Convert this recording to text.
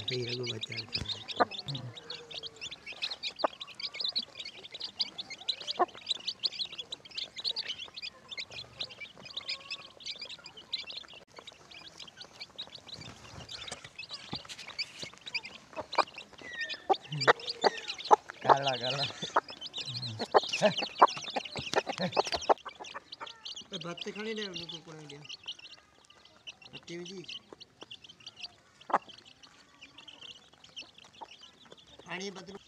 सही रघु बच्चा काला काला भात खाने ले उनको कोड़ा दिया पत्ते भी जी पानी बदल